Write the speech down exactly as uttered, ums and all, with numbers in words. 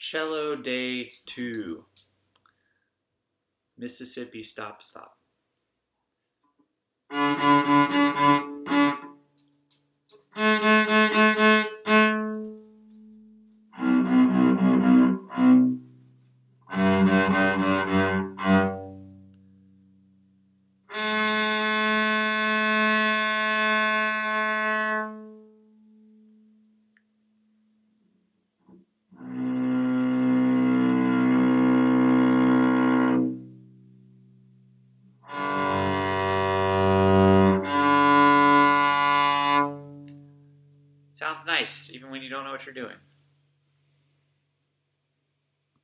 Cello Day two. Mississippi Stop Stop. Sounds nice, even when you don't know what you're doing.